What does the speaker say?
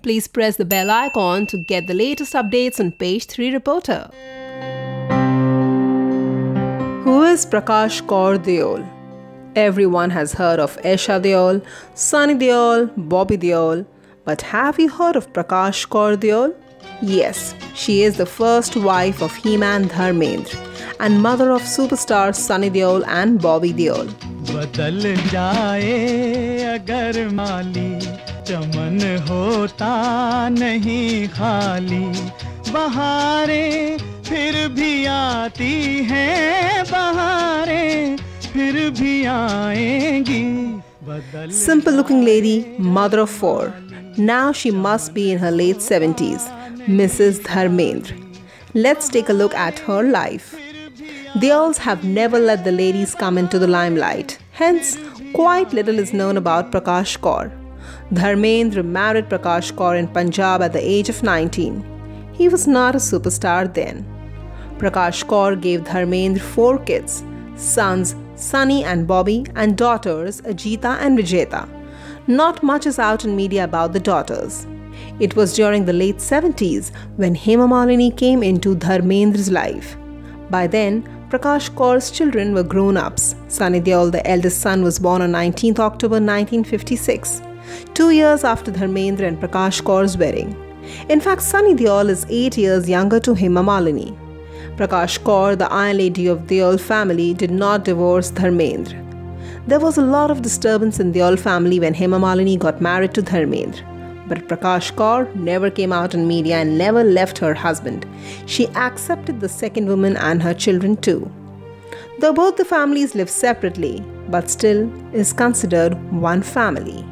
Please press the bell icon to get the latest updates on Page 3 Reporter. Who is Prakash Kaur Deol? Everyone has heard of Aisha Deol, Sunny Deol, Bobby Deol. But have you heard of Prakash Kaur Deol? Yes, she is the first wife of He-Man Dharmendra and mother of superstars Sunny Deol and Bobby Deol. बदल जाए अगर माली चमन होता नहीं खाली बहारें फिर भी आती हैं बहारें फिर भी आएंगी. Simple looking lady, mother of four. Now she must be in her late 70s, Mrs. Dharmendra. Let's take a look at her life. Deols have never let the ladies come into the limelight. Hence, quite little is known about Prakash Kaur. Dharmendra married Prakash Kaur in Punjab at the age of 19. He was not a superstar then. Prakash Kaur gave Dharmendra 4 kids, sons Sunny and Bobby, and daughters Ajita and Vijeta. Not much is out in media about the daughters. It was during the late 70s when Hema Malini came into Dharmendra's life. By then, Prakash Kaur's children were grown-ups. Sunny Deol, the eldest son, was born on 19th October 1956, 2 years after Dharmendra and Prakash Kaur's wedding. In fact, Sunny Deol is 8 years younger to Hema Malini. Prakash Kaur, the Iron Lady of Deol family, did not divorce Dharmendra. There was a lot of disturbance in Deol family when Hema Malini got married to Dharmendra. But Prakash Kaur never came out in media and never left her husband. She accepted the second woman and her children too. Though both the families live separately, but still is considered one family.